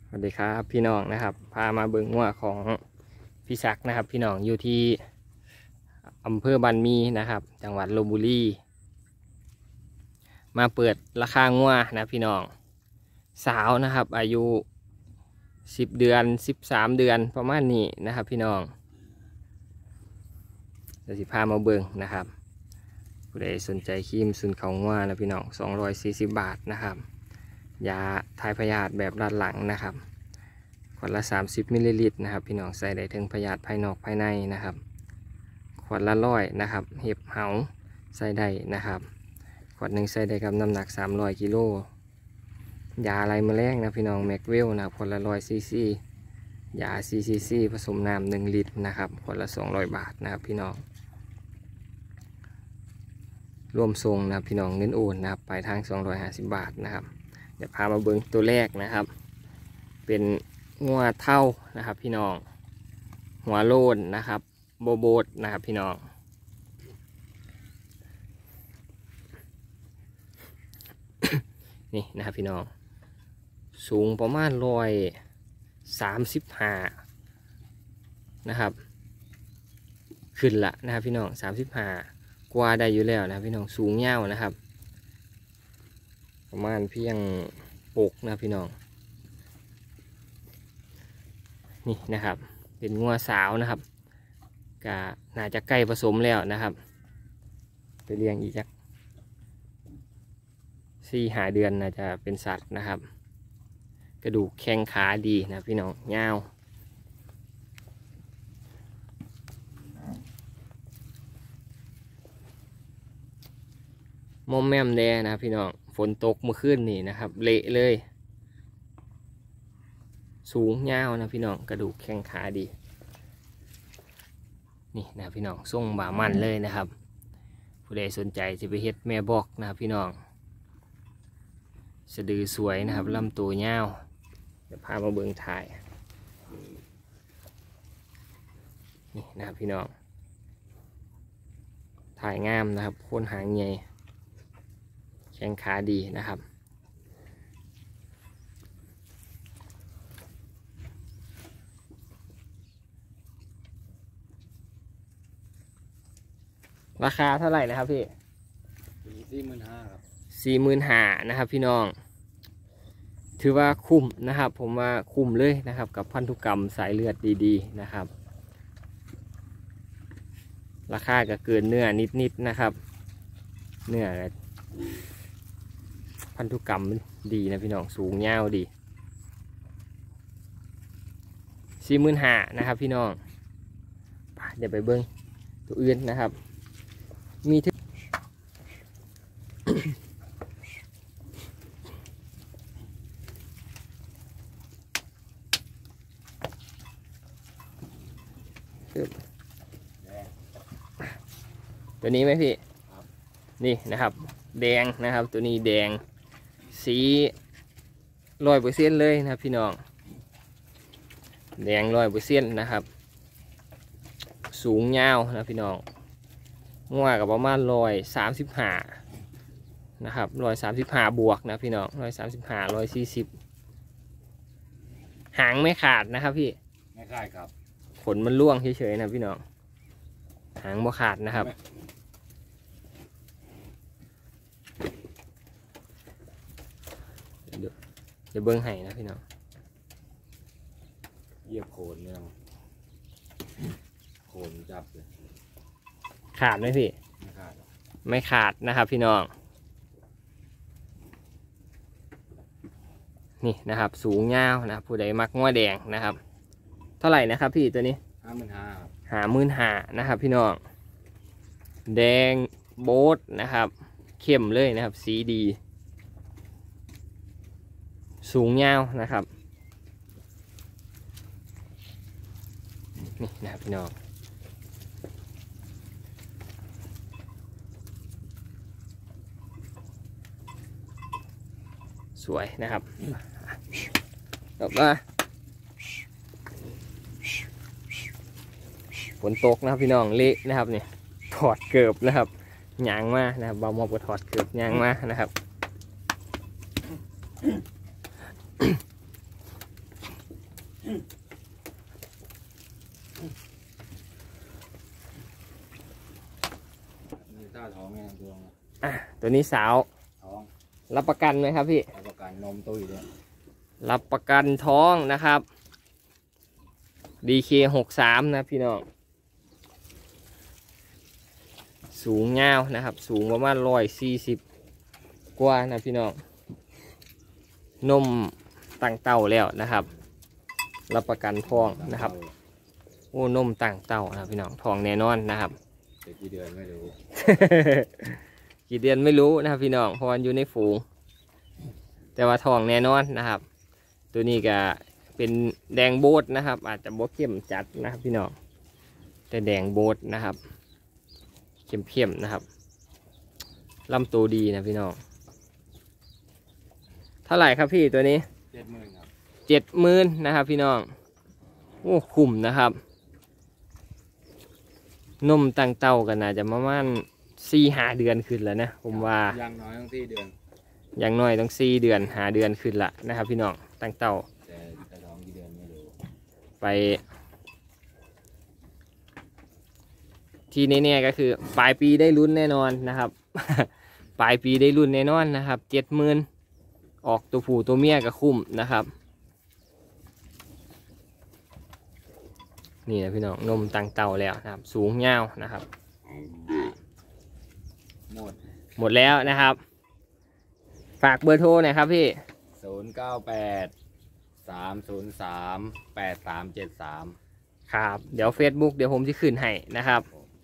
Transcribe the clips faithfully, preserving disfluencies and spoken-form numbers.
สวัสดีครับพี่น้องนะครับพามาเบิ่งงัวของพี่ศักดิ์นะครับพี่น้องอยู่ที่อำเภอบันมีนะครับจังหวัดลพบุรีมาเปิดราคางัวนะพี่น้องสาวนะครับอายุสิบเดือนสิบสามเดือนประมาณนี้นะครับพี่น้องเดี๋ยวสิพามาเบิ่งนะครับผู้ใดสนใจครีมซุนเขางัวนะพี่น้องสองร้อยสี่สิบบาทนะครับยาทายพยาธิแบบด้านหลังนะครับขวดละสามสิบมิลลิลิตรนะครับพี่น้องใส่ได้ถึงพยาธิภายนอกภายในนะครับขวดละร้อยนะครับเห็บเหาใส่ได้นะครับขวดหนึ่งใส่ได้กับน้ำหนักสามร้อยกิโลยาอะไรแมลงนะพี่น้องแม็กเวลนะครับขวดละร้อยซีซียาซีซีซีผสมน้ำหนึ่งลิตรนะครับขวดละสองร้อยบาทนะครับพี่น้องรวมทรงนะครับพี่น้องเงินโอนนะครับปลายทางสองร้อยห้าสิบบาทนะครับเดี๋ยวพามาเบิ้งตัวแรกนะครับเป็นงัวเท่านะครับพี่น้องหัวโลนนะครับโบโบดนะครับพี่น้องนี่นะครับพี่น้องสูงประมาณร้อยสามสิบห้านะครับขึ้นละนะครับพี่น้องสามสิบห้ากว่าได้อยู่แล้วนะพี่น้องสูงยาวนะครับประมาณเพียงปกนะพี่น้องนี่นะครับเป็นงัวสาวนะครับก็น่าจะใกล้ผสมแล้วนะครับไปเลี้ยงอีกจักสี่หาเดือนน่าจะเป็นสัตว์นะครับกระดูกแข้งขาดีนะพี่น้องยาวมอมแมมแดนะพี่น้องฝนตกเมื่อคืนนี่นะครับเละเลยสูงยาวนะพี่น้องกระดูกแข้งขาดีนี่นะพี่น้องทรงบ่ามันเลยนะครับผู้ใดสนใจจะไปเฮ็ดแม่บอกนะครับพี่น้องสะดือสวยนะครับลำตัวยาวเดี๋ยวพามาเบิ่งถ่ายนี่นะครับพี่น้องถ่ายงามนะครับโคนหางใหญ่แข้งขาดีนะครับราคาเท่าไหร่นะครับพี่สี่หมื่นห้าครับสี่หมื่นห้านะครับพี่น้องถือว่าคุ้มนะครับผมว่าคุ้มเลยนะครับกับพันธุกรรมสายเลือดดีๆนะครับราคาก็เกินเนื้อนิดๆนะครับเนื้อพันธุกรรมดีนะพี่น้องสูงยาวดีสี่หมื่นห้านะครับพี่น้องเดี๋ยวไปเบิ้งตัวอื่นนะครับมีถึงตัวนี้ไหมพี่นี่นะครับแดงนะครับตัวนี้แดงสีร้อยเปอร์เซ็นต์เลยนะครับพี่น้องแดงร้อยเปอร์เซ็นต์นะครับสูงยาวนะพี่น้องงัวกับประมาณร้อยสามสิบห้านะครับร้อยสามสิบห้าบวกนะพี่น้องร้อยสามสิบห้าร้อยสี่สิบหางไม่ขาดนะครับพี่ไม่ขาดครับขนมันร่วงเฉยๆนะพี่น้องหางบ่ขาดนะครับเดี๋ยวเดี๋ยวเบิ้งไห้นะพี่น้องเหยียบโคนเนี่ยโคนจับเลยขาดไหมพี่ไม่ขาดไม่ขาดนะครับพี่น้องนี่นะครับสูงยาวนะผู้ใดมักงัวแดงนะครับเท่าไหร่นะครับพี่ตัวนี้ห้าหมื่นห้าหาหมื่นหานะครับพี่น้องแดงโบ๊ทนะครับเข้มเลยนะครับสีดีสูงยาวนะครับนี่นะครับพี่น้องสวยนะครับต่อมาฝนตกนะครับพี่น้องเละนะครับเนี่ยถอดเกือบนะครับยางมานะครับบอมอบก็ถอดเกือบยางมานะครับตัวนี้สาวท้องรับประกันไหมครับพี่รับประกันนมตุ้ยด้วยรับประกันท้องนะครับ ดี เค หกสาม นะพี่น้องสูงยาวนะครับสูงประมาณร้อยสี่สิบกว่านะพี่น้องนมตั้งเต้าแล้วนะครับรับประกันท้องนะครับโอ้นมตั้งเต้านะพี่น้องท้องแน่นอนนะครับเด็กกี่เดือนไม่รู้กี่เดือนไม่รู้นะครับพี่น้องเพราะมันอยู่ในฝูงแต่ว่าท้องแน่นอนนะครับ ตัวนี้ก็เป็นแดงโบดนะครับอาจจะบ่เข้มจัดนะครับพี่น้องแต่แดงโบดนะครับเข้มๆนะครับลำตัวดีนะพี่น้องเท่าไหร่ครับพี่ตัวนี้เจ็ดหมื่นครับเจ็ดหมื่นนะครับพี่น้องโอ้คุ้มนะครับนมตั้งเต้ากันน่าจะประมาณสี่หาเดือนขึ้นแล้วนะผมว่ายังน้อยต้องที่เดือนอย่างน้อยต้องสี่เดือนหาเดือนขึ้นละนะครับพี่น้องตั้งเต้าแต่แต่ท้องกี่เดือนไม่รู้ไปที่แน่ๆก็คือปลายปีได้ลุ้นแน่นอนนะครับ ปลายปีได้ลุ้นแน่นอนนะครับเจ็ดหมื่นออกตัวผู้ตัวเมียก็คุ้มนะครับนี่นะพี่น้องนมตั้งเต่าแล้วนะครับสูงยาวนะครับหมดหมดแล้วนะครับฝากเบอร์โทรหน่อยครับพี่ศูนย์เก้าแปดสามศูนย์สามแปดสามเจ็ดสามครับเดี๋ยว Facebook เดี๋ยวผมจะขึ้นให้นะครับ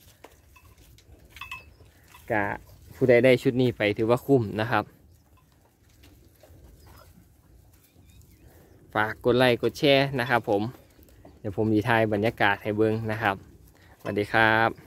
กะผู้ใดได้ชุดนี้ไปถือว่าคุ้มนะครับฝากกดไลค์กดแชร์นะครับผมเดี๋ยวผมดีทายบรรยากาศให้เบิ้งนะครับสวัสดีครับ